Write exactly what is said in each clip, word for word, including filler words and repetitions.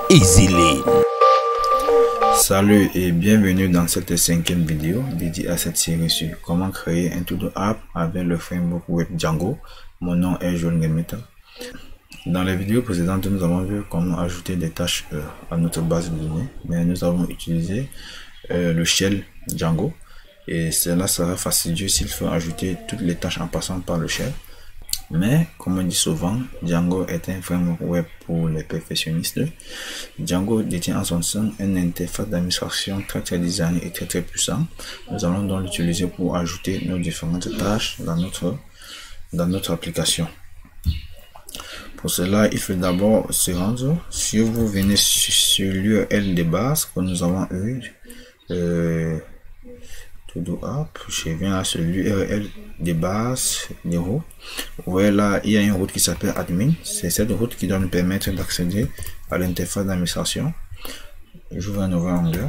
Easily. Salut et bienvenue dans cette cinquième vidéo dédiée à cette série sur comment créer un To-Do app avec le framework web Django. Mon nom est Joel Ngelmeta. Dans les vidéos précédentes, nous avons vu comment ajouter des tâches euh, à notre base de données, mais nous avons utilisé euh, le shell Django et cela sera fastidieux s'il faut ajouter toutes les tâches en passant par le shell. Mais, comme on dit souvent, Django est un framework web pour les perfectionnistes. Django détient en son sein une interface d'administration très très designée et très très puissante. Nous allons donc l'utiliser pour ajouter nos différentes tâches dans notre, dans notre application. Pour cela, il faut d'abord se rendre. Si vous venez sur l'U R L de base que nous avons eu, euh, To-Do app, je viens à ce l'U R L de base de route. Voilà, il y a une route qui s'appelle admin. C'est cette route qui doit nous permettre d'accéder à l'interface d'administration. J'ouvre un nouvel onglet.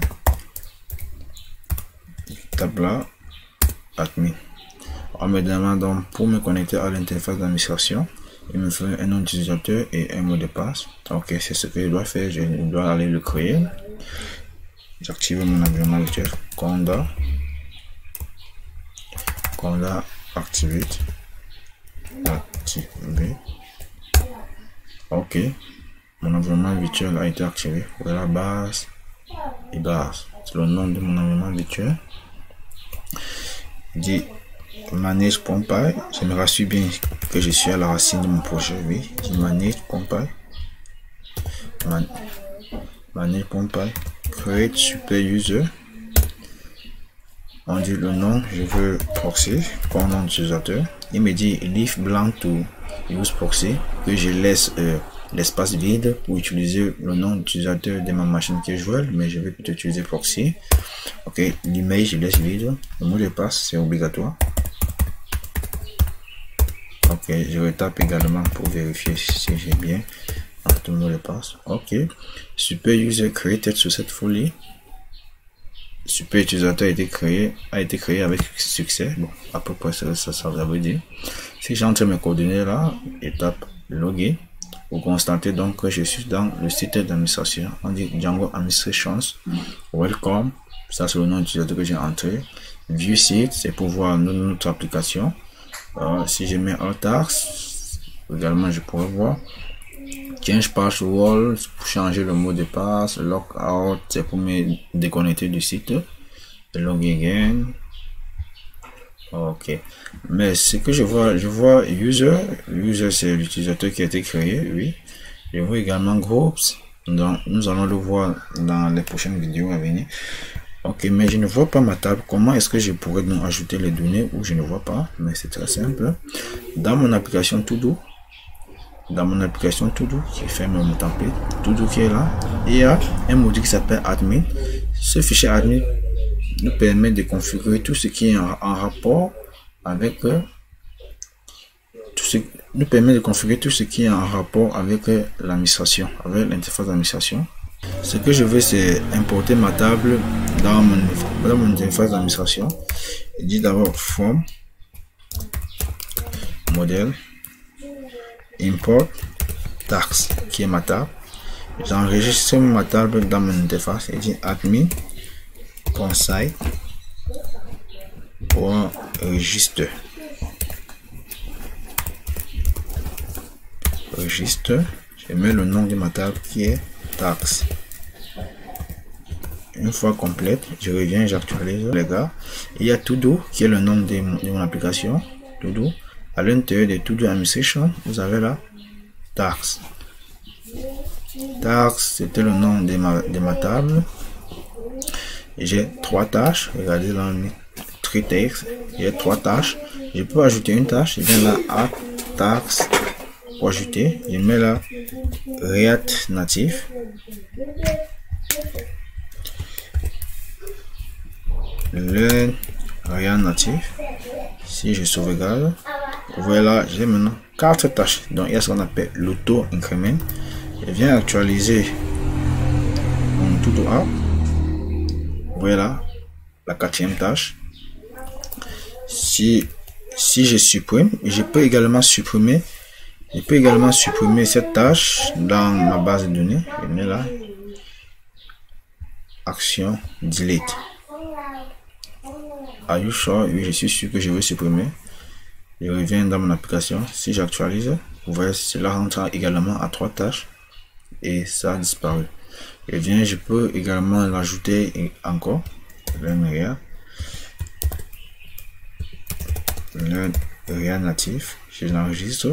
Tape là, admin. On me demande donc pour me connecter à l'interface d'administration, il me faut un nom d'utilisateur et un mot de passe. Ok, c'est ce que je dois faire. Je dois aller le créer. J'active mon environnement virtuel. Conda. Conda activate. Activé. Ok. Mon environnement virtuel a été activé. Voilà, base et base. C'est le nom de mon environnement virtuel. Il dit manage.py. Je me rassure bien que je suis à la racine de mon projet. Oui. Je manage.py. Man, manage.py. Create super user. On dit le nom, je veux proxy pour nom d'utilisateur. Il me dit leave blank to use proxy, que je laisse euh, l'espace vide pour utiliser le nom d'utilisateur de ma machine qui est Joel, mais je vais plutôt utiliser proxy. Ok, l'email je laisse vide. Le mot de passe c'est obligatoire. Ok, je retape également pour vérifier si j'ai bien le mot de passe. Ok, super user created sur cette folie. Super utilisateur a été créé, a été créé avec succès. Bon, à peu près ça, ça, ça veut dire. Si j'entre mes coordonnées là, étape login, vous constatez donc que je suis dans le site d'administration. On dit Django Administrations. Welcome. Ça, c'est le nom d'utilisateur que j'ai entré. View site, c'est pour voir notre application. Euh, si je mets un task, également, je pourrais voir. Change password pour changer le mot de passe. Logout c'est pour me déconnecter du site. Log again. Ok. Mais ce que je vois, je vois user. User c'est l'utilisateur qui a été créé. Oui. Je vois également groups. Donc nous allons le voir dans les prochaines vidéos à venir. Ok, mais je ne vois pas ma table. Comment est-ce que je pourrais donc ajouter les données où je ne vois pas? Mais c'est très simple. Dans mon application To-Do. Dans mon application To-Do, qui ferme mon template, To-Do qui est là, il y a un module qui s'appelle admin. Ce fichier admin nous permet de configurer tout ce qui est en, en rapport avec euh, tout ce nous permet de configurer tout ce qui est en rapport avec euh, l'administration, avec l'interface d'administration. Ce que je veux, c'est importer ma table dans mon, dans mon interface d'administration. Il dit d'abord from modèle. Import tax qui est ma table. J'enregistre ma table dans mon interface et dit admin.site pour registre. Registre. Je mets le nom de ma table qui est tax. Une fois complète, je reviens, j'actualise les gars. Il y a To-Do qui est le nom de mon, de mon application. To-Do. À l'intérieur de To-Do Administration, vous avez là tax. Tax, c'était le nom de ma, de ma table. J'ai trois tâches. Regardez là, three tasks. J'ai trois tâches. Je peux ajouter une tâche. Je viens là à tax pour ajouter. Je mets là React Native. Le React Native. Si je sauvegarde. Voilà, j'ai maintenant quatre tâches. Donc il y a ce qu'on appelle l'auto increment. Je viens actualiser mon To-Do app. Voilà la quatrième tâche. Si si je supprime, je peux également supprimer Je peux également supprimer cette tâche dans ma base de données. Je mets là, action delete. Are you sure? Oui, je suis sûr que je veux supprimer. Je reviens dans mon application. Si j'actualise, vous voyez, cela rentre également à trois tâches et ça a disparu. Je viens, je peux également l'ajouter encore. Learn React. Learn React Native. Je l'enregistre.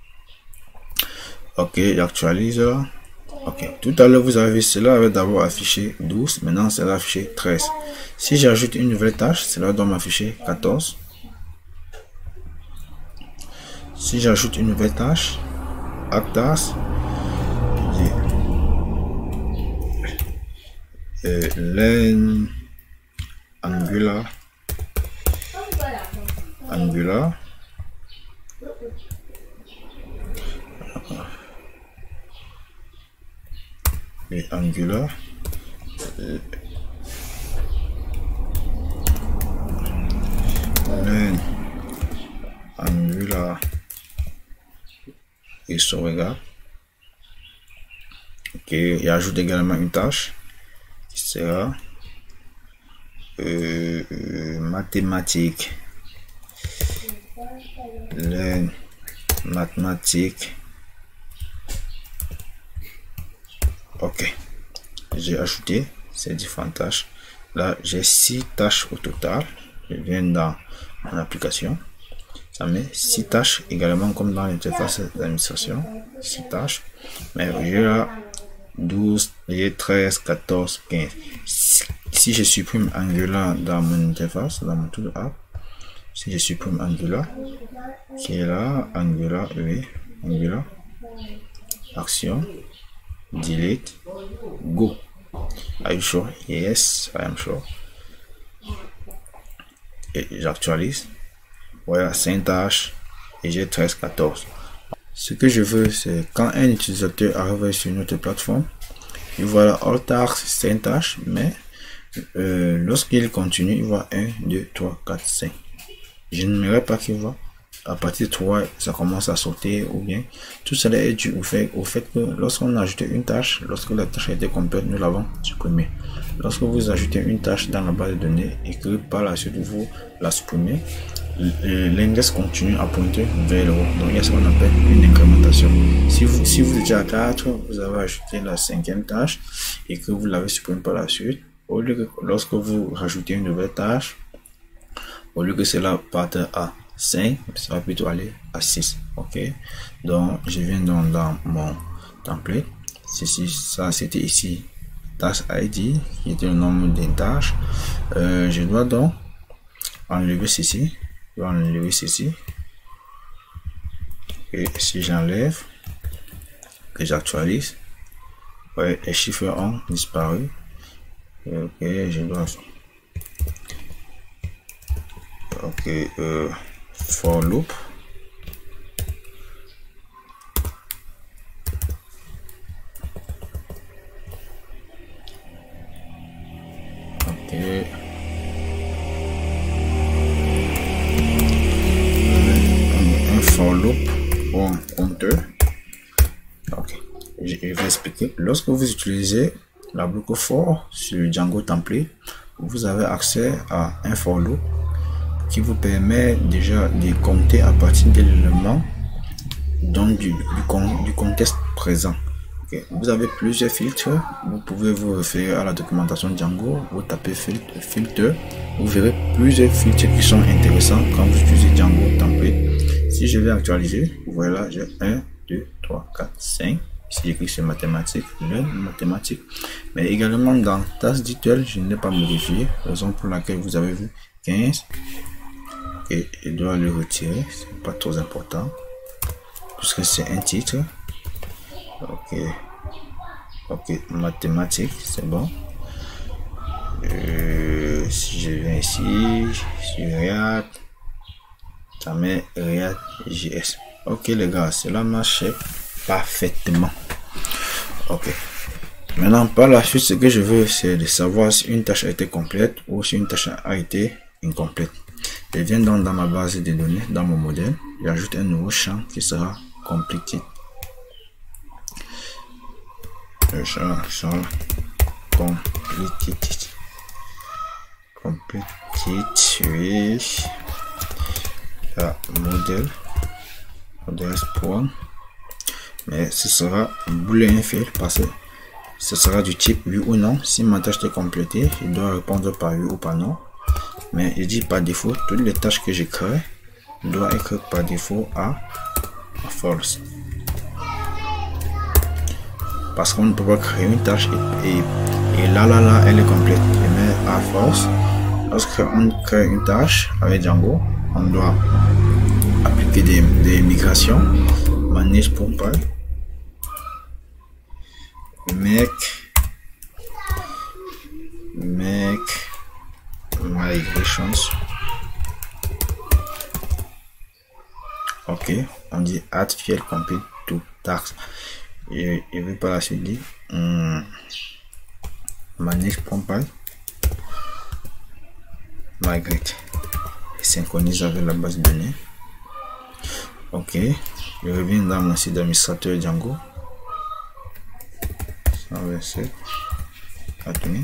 Ok, j'actualise. Ok, tout à l'heure vous avez vu, cela avait d'abord affiché douze, maintenant cela affiché treize. Si j'ajoute une nouvelle tâche, cela doit m'afficher quatorze. Si j'ajoute une nouvelle tâche, Actas, euh, Learn Angular, Angular, et Angular, euh, Learn Angular et sauvegarde. Ok, et ajoute également une tâche qui sera euh, euh, mathématiques. Learn mathématiques. Ok, j'ai ajouté ces différentes tâches. Là, j'ai six tâches au total. Je viens dans mon application. Ça met six tâches également comme dans l'interface d'administration. six tâches. Mais j'ai là douze, treize, quatorze, quinze. Si, si je supprime Angular dans mon interface, dans mon tool app, si je supprime Angular, qui est là, Angular, oui, Angular, action, delete, go. Are you sure? Yes, I am sure. Et j'actualise. Voilà, cinq tâches et j'ai treize, quatorze. Ce que je veux, c'est quand un utilisateur arrive sur notre plateforme, il voit la all tasks, cinq tâches, mais euh, lorsqu'il continue, il voit un, deux, trois, quatre, cinq. Je n'aimerais pas qu'il voit. À partir de trois, ça commence à sauter ou bien. Tout cela est dû au fait, au fait que lorsqu'on a ajouté une tâche, lorsque la tâche a été complète, nous l'avons supprimée. Lorsque vous ajoutez une tâche dans la base de données et que par la suite vous la supprimez, l'index continue à pointer vers le haut. Donc il y a ce qu'on appelle une incrémentation. Si vous, si vous étiez à quatre, vous avez ajouté la cinquième tâche et que vous l'avez supprimée par la suite, au lieu que lorsque vous rajoutez une nouvelle tâche, au lieu que cela parte à cinq, ça va plutôt aller à six. Ok, donc je viens donc dans mon template. Ceci, ça c'était ici tâche I D qui était le nombre des tâches. Euh, je dois donc enlever ceci. Je vais enlever ceci. Et si j'enlève, que j'actualise, ouais, les chiffres ont disparu. Ok, je dois. Ok, euh, for loop. Ok. Un for loop ou un compteur. Ok. Je vais expliquer. Lorsque vous utilisez la boucle for sur le Django template, vous avez accès à un for loop qui vous permet déjà de compter à partir de l'élément donc du, du, du contexte présent. Okay. Vous avez plusieurs filtres, vous pouvez vous référer à la documentation Django, vous tapez filtre, filtre, vous verrez plusieurs filtres qui sont intéressants quand vous utilisez Django template. Si je vais actualiser, vous voyez là, j'ai un, deux, trois, quatre, cinq. Ici j'écris sur mathématiques, le mathématiques, mais également dans task detail, je n'ai pas modifié, raison pour laquelle vous avez vu quinze. Et je dois le retirer, c'est pas trop important puisque c'est un titre. Ok, ok, mathématiques, c'est bon. Euh, si je viens ici sur React, ça met React J S. Ok les gars, cela marche parfaitement. Ok, maintenant par la suite, ce que je veux, c'est de savoir si une tâche a été complète ou si une tâche a été incomplète. Je viens donc dans ma base de données, dans mon modèle, j'ajoute un nouveau champ qui sera completed. Le champ sera completed. Completed, oui. La modèle. Modèle point. Mais ce sera boolean fail parce que ce sera du type oui ou non. Si ma tâche est complétée, je dois répondre par oui ou par non. Mais je dis par défaut, toutes les tâches que j'ai créées doivent être par défaut à, à false. Parce qu'on ne peut pas créer une tâche et, et, et là là là elle est complète. Je mets à false. Lorsqu'on crée une tâche avec Django, on doit appliquer des, des migrations. Manage pour pas. Make make migrations. Ok, on dit add field complete to task. Et je vais par la suite dire um, manage.py migrate et synchronise avec la base de données. Ok, je reviens dans mon site d'administrateur Django. cent vingt-sept admin.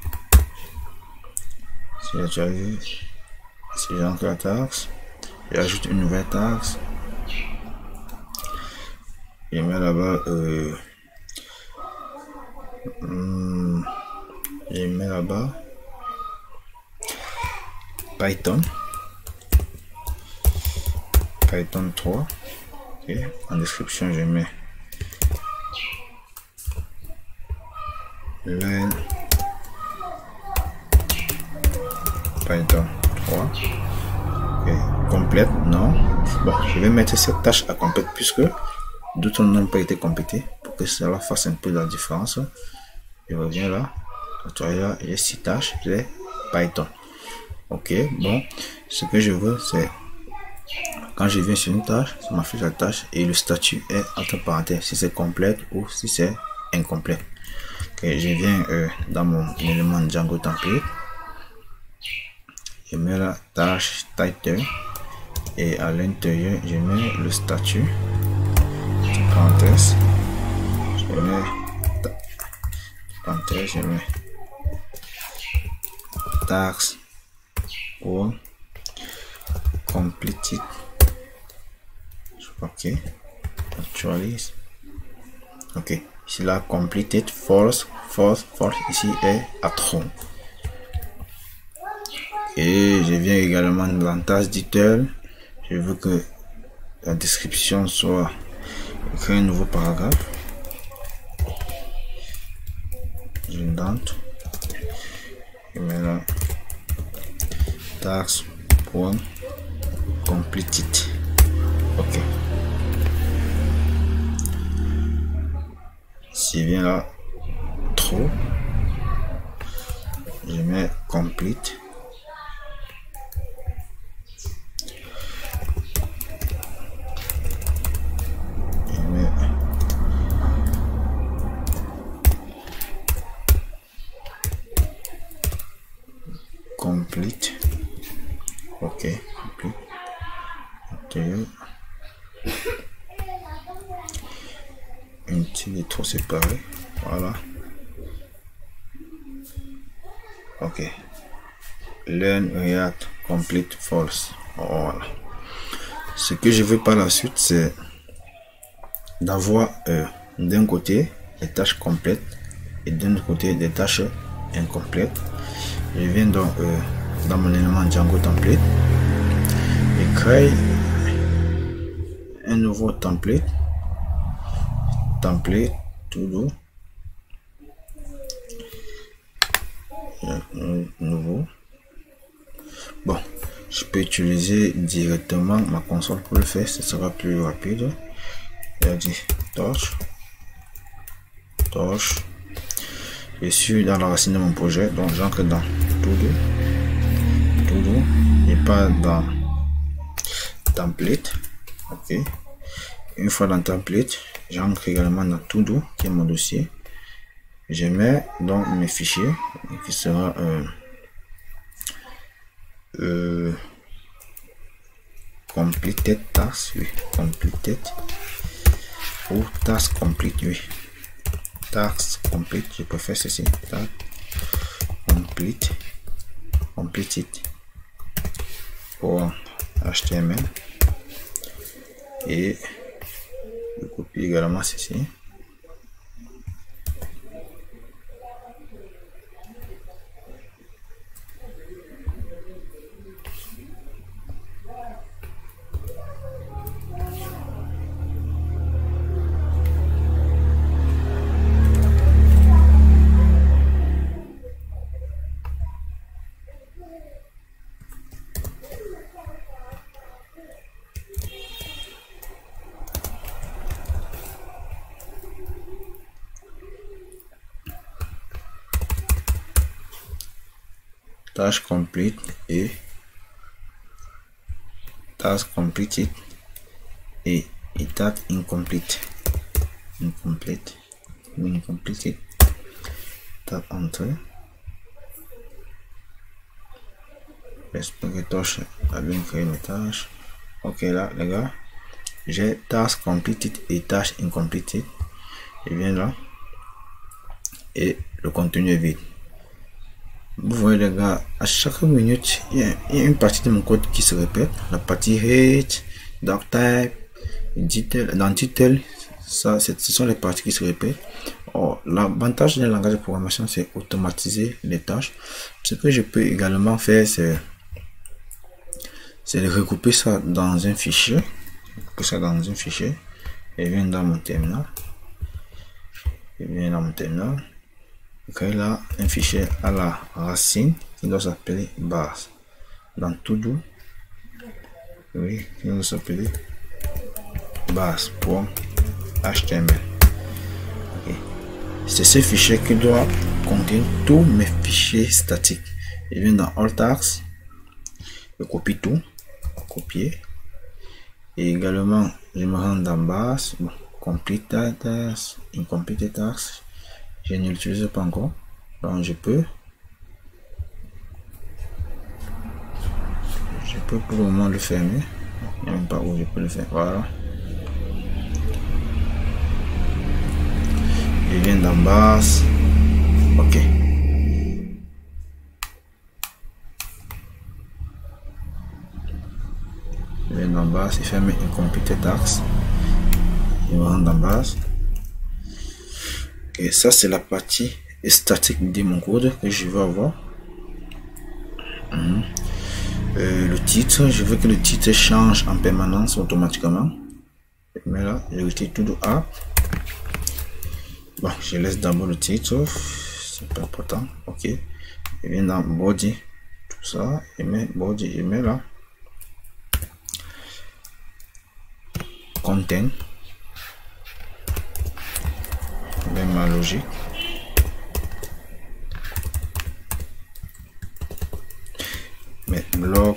Si j'actualise, si j'entre la taxe, j'ajoute une nouvelle taxe. Je mets là-bas euh, hmm, je mets là-bas Python Python trois. Okay. En description je mets learn Python trois. Okay. Complète, non. Bon, je vais mettre cette tâche à complète puisque d'autres n'ont pas été complétés pour que cela fasse un peu la différence. Je reviens là. Là, j'ai six tâches, j'ai Python. Ok, bon, ce que je veux, c'est quand je viens sur une tâche, ça m'affiche la tâche et le statut est entre parenthèses si c'est complète ou si c'est incomplet. Ok, je viens euh, dans mon élément Django template. Je mets la tâche title et à l'intérieur, je mets le statut. Parenthèse, je mets parenthèse, je mets tax ou completed. Ok, actualise. Ok, ici là completed false false false ici est à true. Et je viens également dans la tâche detail. Je veux que la description soit créer un nouveau paragraphe. Redundant. Et maintenant tax point completed. Ok. Si vient là trop, je mets complete. Complete. Ok, complete. Une petite trop séparée. Voilà. Ok. Learn React complete false. Voilà. Ce que je veux par la suite, c'est d'avoir euh, d'un côté des tâches complètes et d'un autre côté des tâches incomplètes. Je viens donc euh, dans mon élément Django template et crée un nouveau template. Template tout doux. Un nouveau. Bon, je peux utiliser directement ma console pour le faire, ce sera plus rapide. Je dis torch, torch. Je suis dans la racine de mon projet, donc j'entre dans todo, todo et pas dans template. Ok. Une fois dans template, j'entre également dans todo qui est mon dossier. Je mets donc mes fichiers qui sera euh, euh, completed task, oui, completed ou task complete, oui. task complete, je préfère ceci, task complete, complete it pour H T M L, et je copie également ceci. Tâche complete et task completed et état incomplete, incomplete, incompleted, tap entrée. J'espère que Tosh a bien créé mes tâches. Ok, là les gars, j'ai task completed et tâche incompleted. Je viens là et le contenu est vide. Vous voyez les gars, à chaque minute, il y, a, il y a une partie de mon code qui se répète. La partie height, doctype, detail, dans detail, ça, ce sont les parties qui se répètent. Oh, l'avantage d'un langage de programmation, c'est automatiser les tâches. Ce que je peux également faire, c'est c'est de regrouper ça dans un fichier. Regrouper ça dans un fichier. Et viens dans mon terminal. Et viens dans mon terminal. Créer là un fichier à la racine qui doit s'appeler base. Dans todo, oui, qui doit s'appeler base.html. Okay. C'est ce fichier qui doit contenir tous mes fichiers statiques. Je viens dans Alt Axe, je copie tout, copier, et également je me rends dans base, bon, complete task, incomplete task. Je ne l'utilise pas encore, donc je peux je peux pour le moment le fermer. Il n'y a même pas où je peux le faire. Voilà, je viens d'en base. Ok, je viens d'en base et fermer incomplete task. Je me rends dans base. Et ça, c'est la partie statique de mon code que je veux avoir. Mmh. Euh, le titre, je veux que le titre change en permanence automatiquement. Mais là, je retire tout de app. Bon, je laisse d'abord le titre, c'est pas important. Ok, je viens dans body, tout ça, et mets body, je mets là content. Même ma logique. Mais bloc.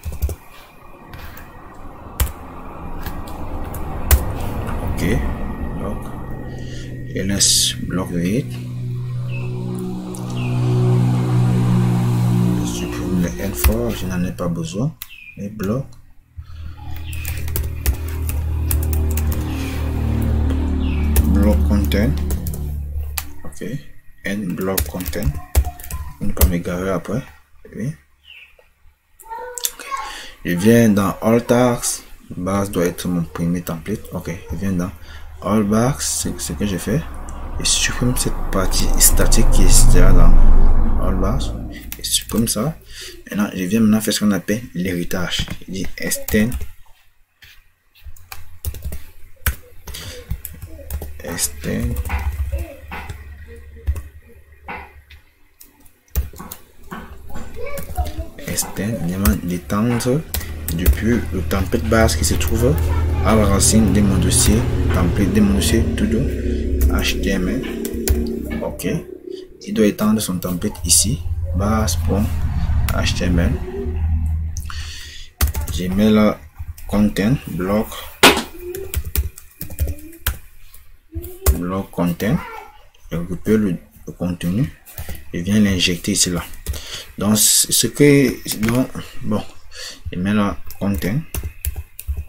Ok. Bloc. Je laisse bloc vide. Je supprime le L fort, je n'en ai pas besoin. Et bloc. Bloc content. Ok, and block content. On ne peut pas m'égarer après. Oui. Okay. Je viens dans Alt Axe. Base doit être mon premier template. Ok, je viens dans Alt Axe. C'est ce que j'ai fait. Et supprime cette partie statique qui est déjà dans Alt Axe. Et supprime ça. Maintenant, je viens maintenant faire ce qu'on appelle l'héritage. Je dis extend. Extend. Extend, d'étendre depuis le template base qui se trouve à la racine de mon dossier, template de mon dossier todo H T M L. Ok, il doit étendre son template ici, base.html. Je mets là content bloc bloc content, je récupère le, le contenu et viens l'injecter ici là. Donc ce que donc, bon, je mets là content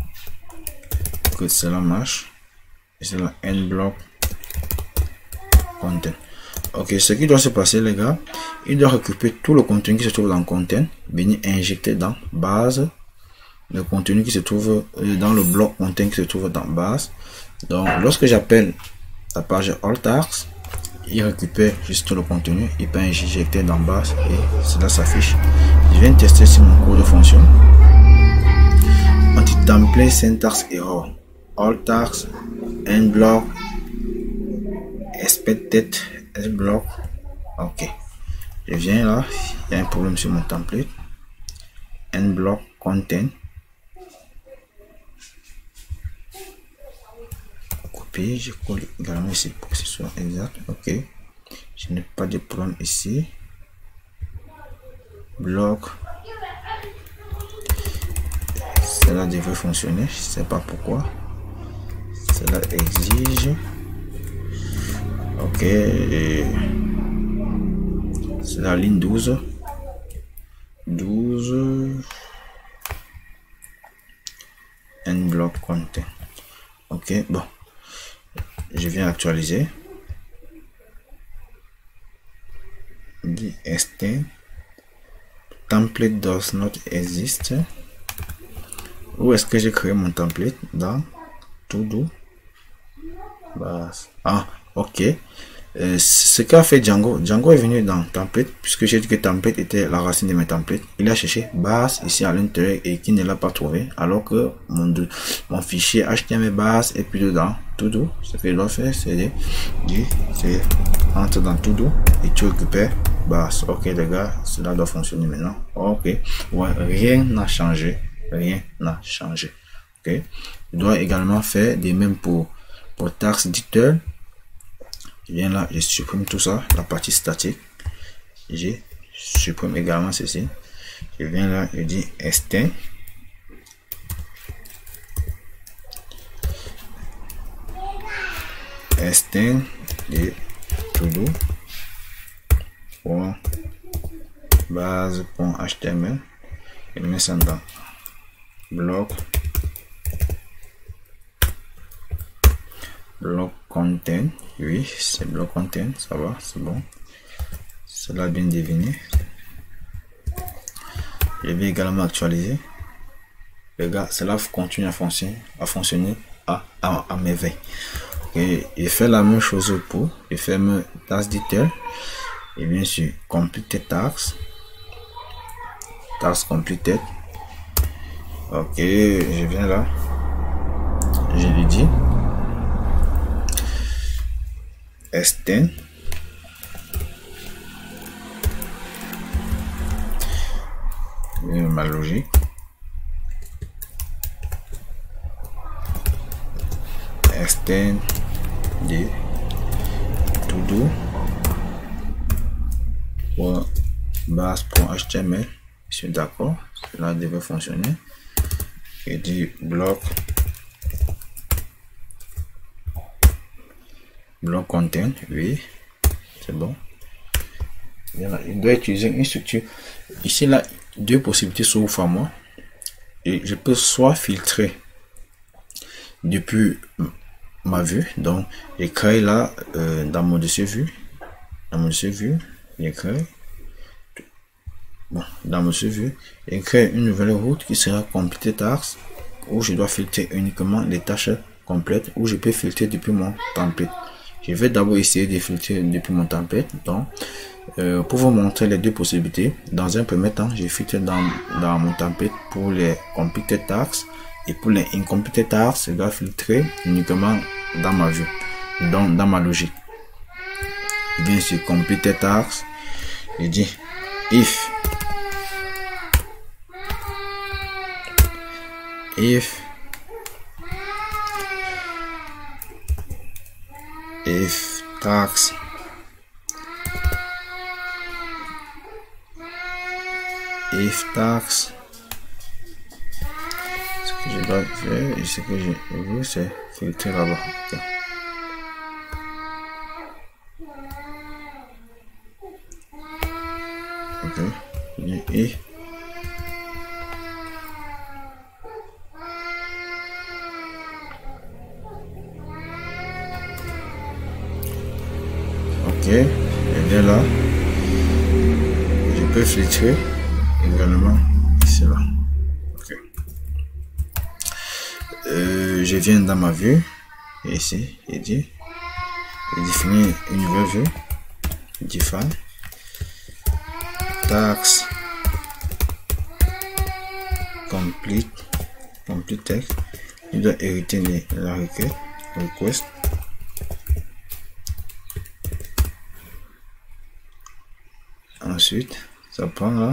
que cela marche, et c'est là end block content. Ok, ce qui doit se passer les gars, il doit récupérer tout le contenu qui se trouve dans content, venir injecter dans base, le contenu qui se trouve dans le bloc content qui se trouve dans base. Donc lorsque j'appelle la page all tasks, il récupère juste le contenu, il peut injecter dans base et cela s'affiche. Je viens de tester si mon code fonctionne. Anti-template syntax error, all tasks, end block, expected end block. Ok, je viens là, il y a un problème sur mon template, end block content. Copier, je colle également ici pour que ce soit exact. Ok, je n'ai pas de problème ici. Bloc, cela devrait fonctionner, je sais pas pourquoi cela exige. Ok, c'est la ligne douze douze end block content. Ok, bon, je viens actualiser. The extend template does not exist. Où est-ce que j'ai créé mon template? Dans to do base. Ah, ok. Euh, ce qu'a fait Django, Django est venu dans template, puisque j'ai dit que template était la racine de mes templates. Il a cherché base ici à l'intérieur et qui ne l'a pas trouvé, alors que mon, mon fichier H T M L base est plus dedans to do. Ce qu'il doit faire, c'est de entre dans to do et tu récupères base. Ok les gars, cela doit fonctionner maintenant. Ok, ouais, rien n'a changé, rien n'a changé. Ok, je dois également faire des mêmes pour pour task editor. Je viens là, je supprime tout ça, la partie statique. Je supprime également ceci. Je viens là, je dis extend. Extend de todo pour base.html. Je mets ça dans bloc. Bloc content, oui, c'est bloc content, ça va, c'est bon. Cela bien deviné. Je vais également actualiser. Les gars, cela continue à fonctionner, à fonctionner à, à, à merveille. Et je fais la même chose pour, je ferme task detail et bien sûr completed task, task completed. Ok, je viens là, je lui dis extend ma logique extend de to do pour base.html. Je suis d'accord, cela devait fonctionner. Et du bloc bloc content, oui, c'est bon. Il doit utiliser une structure. Ici, là, deux possibilités s'offrent à moi. Et je peux soit filtrer depuis ma vue. Donc, j'ai créé là euh, dans mon dossier vue. Dans mon dossier vue, j'ai créé. Bon, dans mon dossier vue, j'ai créé une nouvelle route qui sera complétée task où je dois filtrer uniquement les tâches complètes, où je peux filtrer depuis mon template. Je vais d'abord essayer de filtrer depuis mon template. Donc, euh, pour vous montrer les deux possibilités, dans un premier temps, j'ai filtré dans, dans mon template pour les completed tasks et pour les incompleted tasks, je dois filtrer uniquement dans ma vue, donc dans ma logique. Bien sûr, completed tasks, je dis if if if tax if tax ce que je dois faire et ce que je veux c'est filtrer là-bas. Ok, okay. Et Ok, et bien là, je peux filtrer également ici là. Ok. Euh, je viens dans ma vue, et ici, il dit, il définit une nouvelle vue, define, tax, complete, complete text, il doit hériter de la requête, request. Ensuite, ça prend là.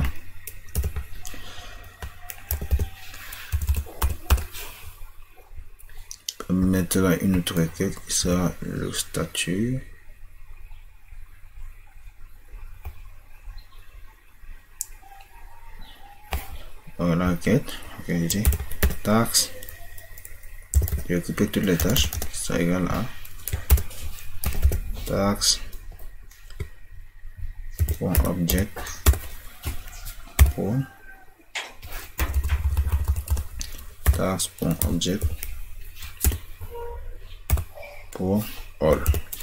Mettre là une autre requête qui sera le statut. Voilà la requête. Ok, je dis tax. Je récupère toutes les tâches. Ça égale à tax. Pour object. Pour tax pour object. Pour all.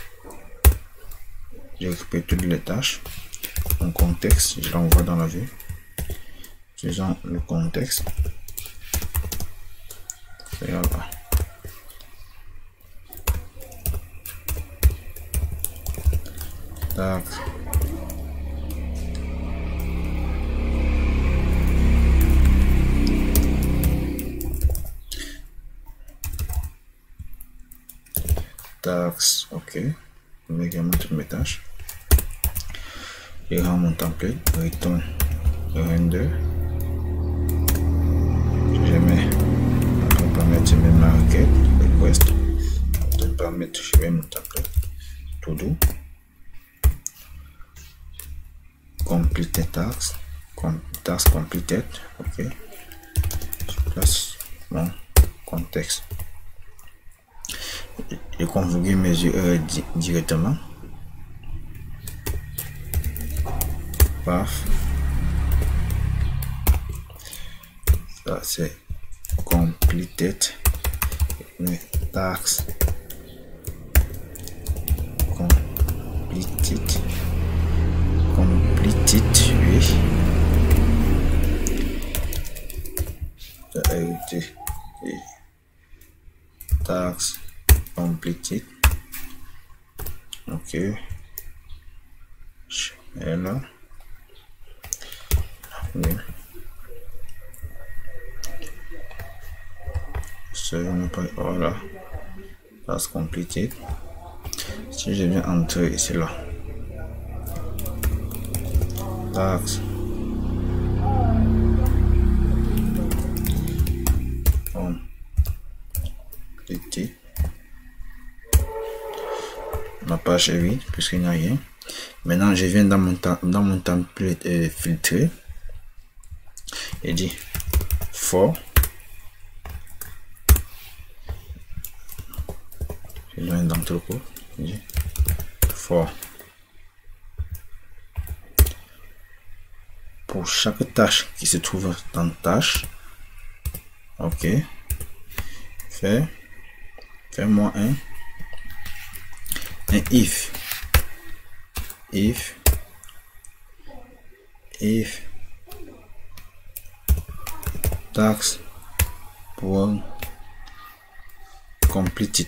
Je récupère toutes les tâches. Mon contexte, je l'envoie dans la vue. Utilisant le contexte. C'est là. Tac. Tax, ok. Je mets également toutes mes tâches. Je rends mon template, return render. Je mets un paramètre, je mets ma requête, request. Deux paramètres, je mets mon template. To do. Completed task. Com task completed. Ok. Je place mon contexte. Je configure mes U R L di directement. Paf. Ça c'est completed. Mais tax completed. Completed, oui. Arrêter. Tax completed. Ok. Et là. Oui. Voilà. Task completed. Si je viens entrer ici là. Tax. Completed. Ma page est vide puisqu'il n'y a rien. Maintenant, je viens dans mon, dans mon template euh, filtré et dit for. Je viens dans le code. For. Pour chaque tâche qui se trouve dans tâche. Ok. Fais. Fais-moi un. Un if. If. If. Tax. Pour completed.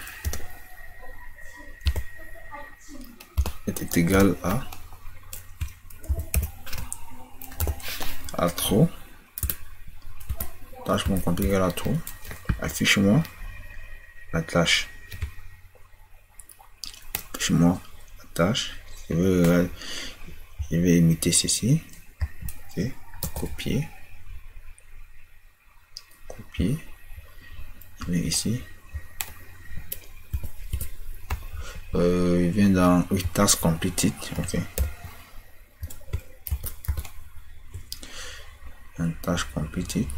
Est égal à. À trop. Tâche mon compte égal à trop. Affiche-moi la tâche. Affiche-moi la tâche. Je vais, je vais imiter ceci. Ok. Copier. Copier. Je mets ici. Euh, il vient dans oui, task completed. Ok. Une tâche completed.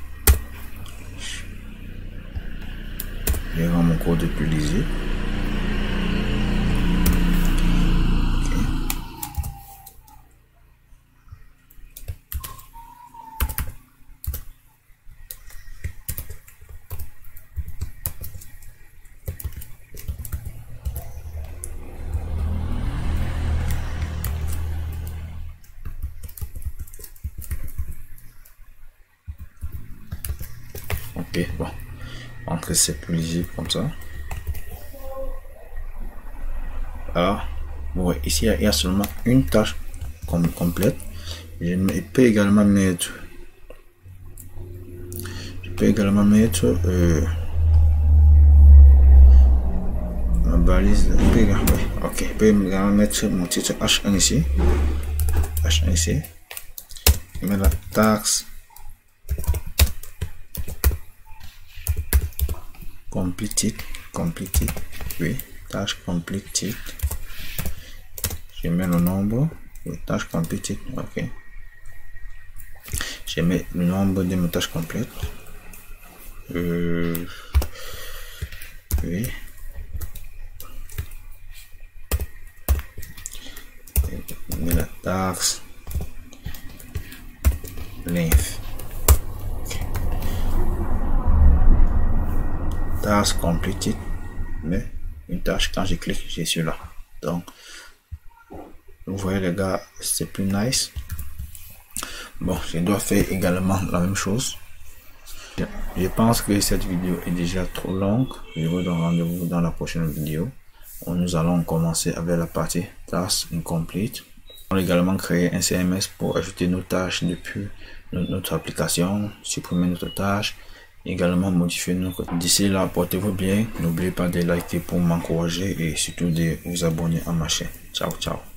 Je rends mon code plus lisible. Ok, bon. Donc c'est plus lisible comme ça. Alors, ouais, ici il y a seulement une tâche com complète. Je peux également mettre, je peux également mettre euh, ma balise. Ouais, ok, je peux également mettre mon titre H un ici. H un ici. Je mets la taxe completed, completed, oui, tâche completed. Je mets le nombre de tâches completed, ok. Je mets le nombre de mes tâches complètes. Euh, oui. Je mets la taxe length. Task completed, mais une tâche, quand je clique, j'ai celui-là. Donc, vous voyez les gars, c'est plus nice. Bon, je dois faire également la même chose. Je pense que cette vidéo est déjà trop longue. Je vous donne rendez-vous dans la prochaine vidéo. Nous allons commencer avec la partie Task Incomplete. On va également créer un C M S pour ajouter nos tâches depuis notre application, supprimer notre tâche, également modifier nos codes. D'ici là, portez-vous bien. N'oubliez pas de liker pour m'encourager et surtout de vous abonner à ma chaîne. Ciao, ciao.